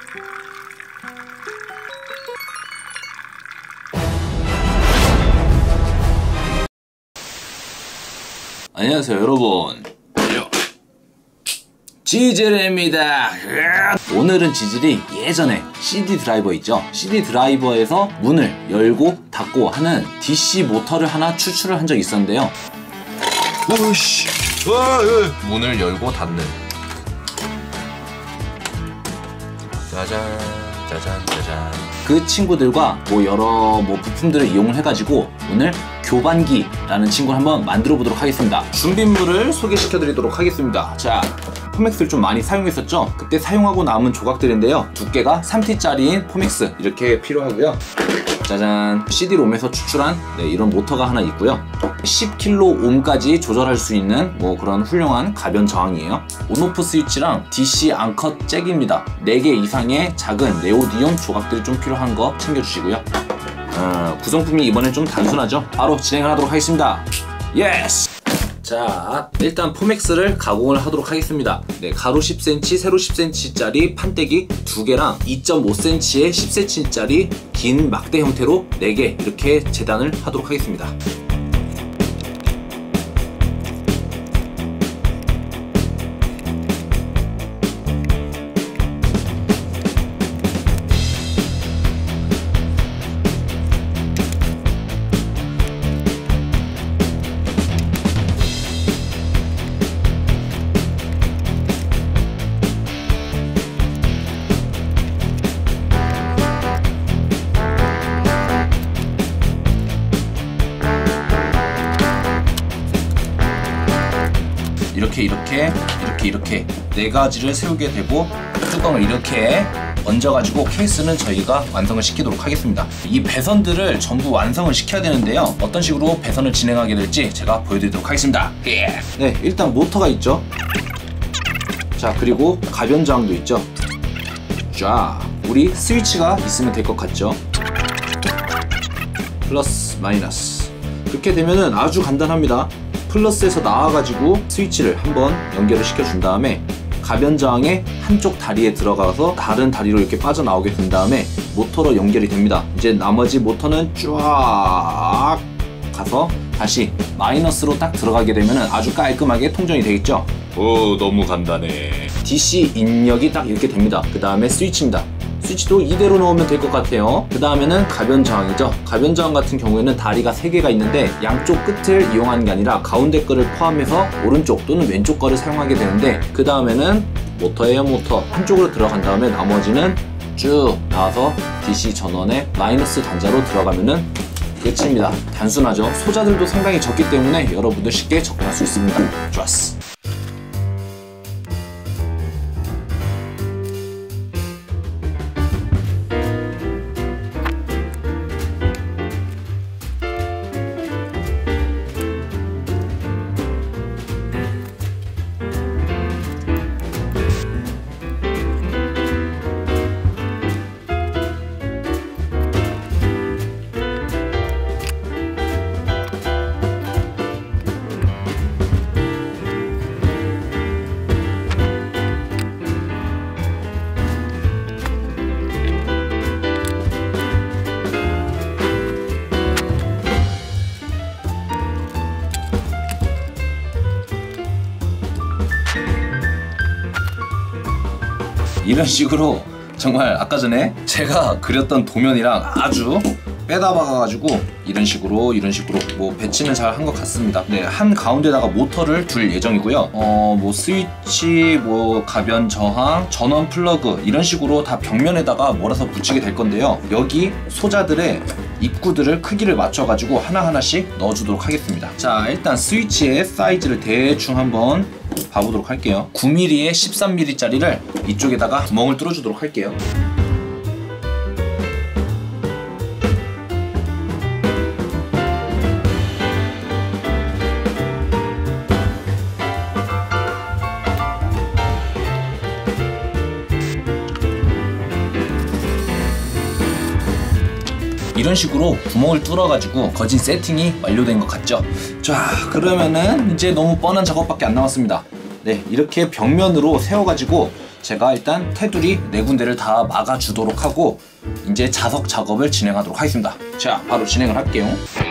안녕하세요 여러분, 지젤입니다. 오늘은 지젤이 예전에 CD 드라이버 있죠? CD 드라이버에서 문을 열고 닫고 하는 DC 모터를 하나 추출을 한 적이 있었는데요. 오씨, 문을 열고 닫는. 짜잔 짜잔 짜잔. 그 친구들과 여러 부품들을 이용을 해가지고 오늘 교반기라는 친구를 한번 만들어 보도록 하겠습니다. 준비물을 소개시켜 드리도록 하겠습니다. 자, 포맥스를 좀 많이 사용했었죠? 그때 사용하고 남은 조각들인데요, 두께가 3T짜리인 포맥스 이렇게 필요하고요. 짜잔, CD롬에서 추출한 이런 모터가 하나 있고요. 10kΩ까지 조절할 수 있는 그런 훌륭한 가변 저항이에요. 온오프 스위치랑 DC 암컷 잭입니다. 4개 이상의 작은 네오디움 조각들이 좀 필요한 거 챙겨주시고요. 구성품이 이번엔 좀 단순하죠? 바로 진행을 하도록 하겠습니다. 예스! 자, 일단 포맥스를 가공을 하도록 하겠습니다. 가로 10cm, 세로 10cm짜리 판때기 2개랑 2.5cm의 10cm짜리 긴 막대 형태로 4개 이렇게 재단을 하도록 하겠습니다. 이렇게 4가지를 세우게 되고 뚜껑을 이렇게 얹어가지고 케이스는 저희가 완성을 시키도록 하겠습니다. 이 배선들을 전부 완성을 시켜야 되는데요, 어떤 식으로 배선을 진행하게 될지 제가 보여드리도록 하겠습니다. 네, 일단 모터가 있죠. 자, 그리고 가변 저항도 있죠. 자, 우리 스위치가 있으면 될 것 같죠. 플러스 마이너스 그렇게 되면은 아주 간단합니다. 플러스에서 나와가지고 스위치를 한번 연결을 시켜준 다음에 가변 저항의 한쪽 다리에 들어가서 다른 다리로 이렇게 빠져나오게 된 다음에 모터로 연결이 됩니다. 이제 나머지 모터는 쫙 가서 다시 마이너스로 딱 들어가게 되면 아주 깔끔하게 통전이 되겠죠? 오, 너무 간단해. DC 입력이 딱 이렇게 됩니다. 그 다음에 스위치입니다. 스위치도 이대로 넣으면 될 것 같아요. 그 다음에는 가변 저항이죠. 가변 저항 같은 경우에는 다리가 3개가 있는데 양쪽 끝을 이용하는 게 아니라 가운데 거를 포함해서 오른쪽 또는 왼쪽 거를 사용하게 되는데, 그 다음에는 모터예요. 모터 한쪽으로 들어간 다음에 나머지는 쭉 나와서 DC 전원의 마이너스 단자로 들어가면은 끝입니다. 단순하죠. 소자들도 상당히 적기 때문에 여러분들 쉽게 접근할 수 있습니다. 좋았어. 이런 식으로 정말 아까 전에 제가 그렸던 도면이랑 아주 빼다 박아가지고 이런 식으로 배치는 잘 한 것 같습니다. 네, 한 가운데다가 모터를 둘 예정이고요. 스위치, 가변 저항, 전원 플러그 이런 식으로 다 벽면에다가 몰아서 붙이게 될 건데요. 여기 소자들의 입구들을 크기를 맞춰가지고 하나하나씩 넣어주도록 하겠습니다. 자, 일단 스위치의 사이즈를 대충 한번 봐보도록 할게요. 9mm에 13mm짜리를 이쪽에다가 구멍을 뚫어주도록 할게요. 이런 식으로 구멍을 뚫어가지고 거진 세팅이 완료된 것 같죠? 자, 그러면은 이제 너무 뻔한 작업밖에 안 남았습니다. 네, 이렇게 벽면으로 세워가지고 제가 일단 테두리 4군데를 다 막아주도록 하고 이제 자석 작업을 진행하도록 하겠습니다. 자, 바로 진행을 할게요.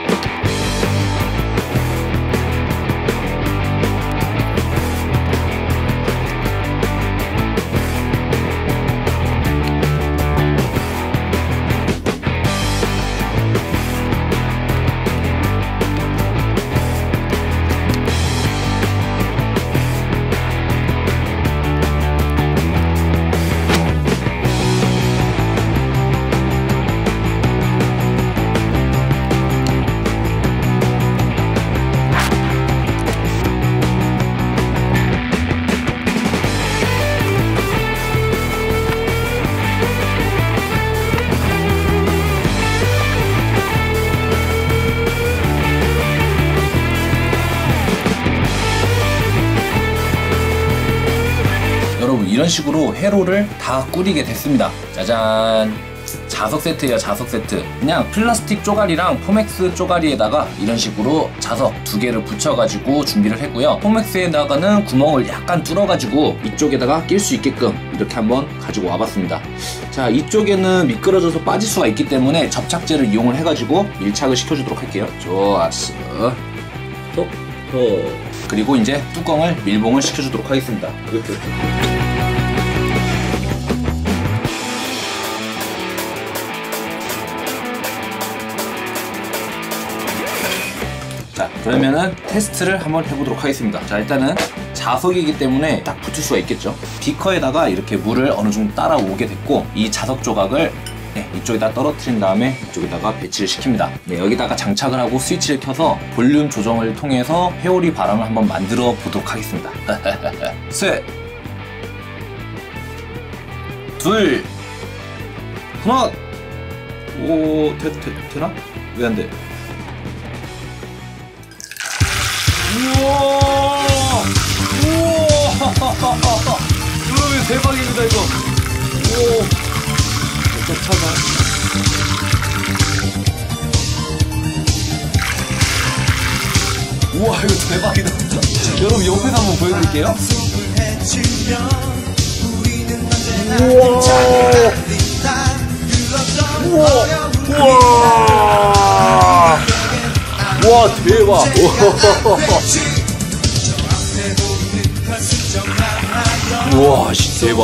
여러분, 이런 식으로 회로를 다 꾸리게 됐습니다. 짜잔! 자석 세트예요, 자석 세트. 그냥 플라스틱 쪼가리랑 포맥스 쪼가리에다가 이런 식으로 자석 2개를 붙여가지고 준비를 했고요. 포맥스에다가는 구멍을 약간 뚫어가지고 이쪽에다가 낄 수 있게끔 이렇게 한번 가지고 와봤습니다. 자, 이쪽에는 미끄러져서 빠질 수가 있기 때문에 접착제를 이용을 해가지고 밀착을 시켜주도록 할게요. 좋았어. 톡. 그리고 이제 뚜껑을 밀봉을 시켜주도록 하겠습니다. 이렇게. 자, 그러면은 테스트를 한번 해보도록 하겠습니다. 자, 일단은 자석이기 때문에 딱 붙을 수가 있겠죠. 비커에다가 이렇게 물을 어느 정도 따라오게 됐고, 이 자석 조각을 이쪽에다 떨어뜨린 다음에 이쪽에다가 배치를 시킵니다. 네, 여기다가 장착을 하고 스위치를 켜서 볼륨 조정을 통해서 회오리 바람을 한번 만들어 보도록 하겠습니다. 셋, 둘, 하나. 오, 되나? 왜 안 돼? 우와! 여러분, 대박입니다, 이거. 오. 찾아. 우와, 이거 대박이다. 여러분, 옆에서 한번 보여드릴게요. 우와! 우와! 우와, 대박. 우와, 씨, 대박.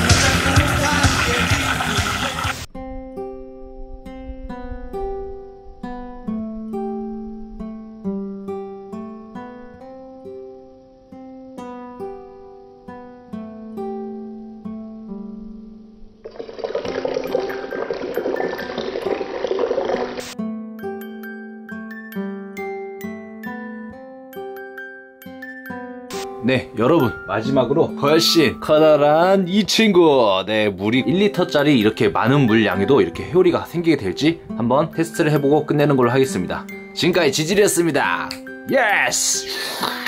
네, 여러분, 마지막으로 훨씬 커다란 이 친구, 네, 물이 1리터짜리 이렇게 많은 물량에도 이렇게 회오리가 생기게 될지 한번 테스트를 해보고 끝내는 걸로 하겠습니다. 지금까지 지질이었습니다. 예스!